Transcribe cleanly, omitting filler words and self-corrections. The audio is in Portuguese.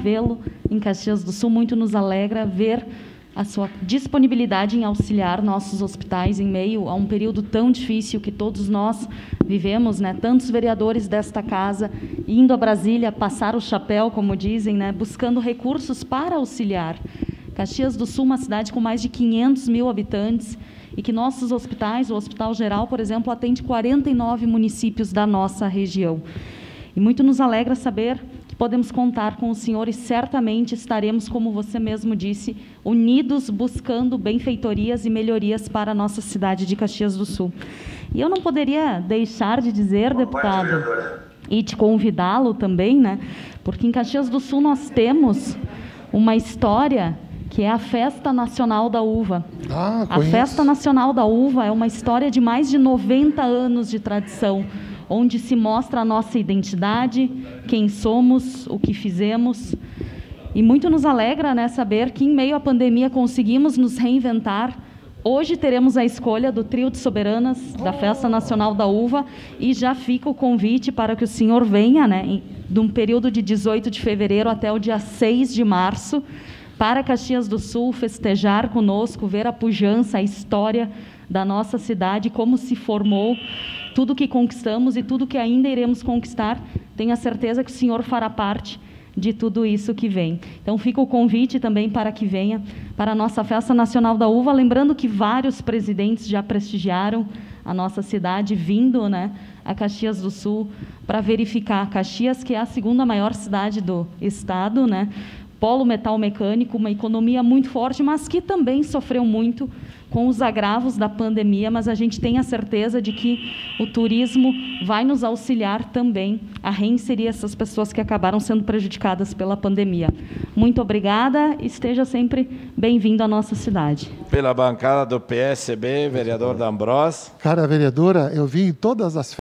vê-lo em Caxias do Sul, muito nos alegra ver a sua disponibilidade em auxiliar nossos hospitais em meio a um período tão difícil que todos nós vivemos, né? Tantos vereadores desta casa indo a Brasília passar o chapéu, como dizem, né? Buscando recursos para auxiliar. Caxias do Sul, uma cidade com mais de 500 mil habitantes, e que nossos hospitais, o Hospital Geral, por exemplo, atende 49 municípios da nossa região. E muito nos alegra saber que podemos contar com o senhor e certamente estaremos, como você mesmo disse, unidos buscando benfeitorias e melhorias para a nossa cidade de Caxias do Sul. E eu não poderia deixar de dizer, deputado, e de convidá-lo também, né? Porque em Caxias do Sul nós temos uma história que é a Festa Nacional da Uva. A Festa Nacional da Uva é uma história de mais de 90 anos de tradição, onde se mostra a nossa identidade, quem somos, o que fizemos. E muito nos alegra, né, saber que, em meio à pandemia, conseguimos nos reinventar. Hoje teremos a escolha do trio de soberanas da Festa Nacional da Uva, e já fica o convite para que o senhor venha, né, de um período de 18 de fevereiro até o dia 6 de março, para Caxias do Sul, festejar conosco, ver a pujança, a história da nossa cidade, como se formou, tudo que conquistamos e tudo que ainda iremos conquistar. Tenho a certeza que o senhor fará parte de tudo isso que vem. Então, fica o convite também para que venha para a nossa Festa Nacional da Uva, lembrando que vários presidentes já prestigiaram a nossa cidade, vindo, né, a Caxias do Sul, para verificar. Caxias, que é a segunda maior cidade do estado, né, polo metal mecânico, uma economia muito forte, mas que também sofreu muito com os agravos da pandemia, mas a gente tem a certeza de que o turismo vai nos auxiliar também a reinserir essas pessoas que acabaram sendo prejudicadas pela pandemia. Muito obrigada, esteja sempre bem-vindo à nossa cidade. Pela bancada do PSB, vereador D'Ambrós. Cara vereadora, eu vi em todas as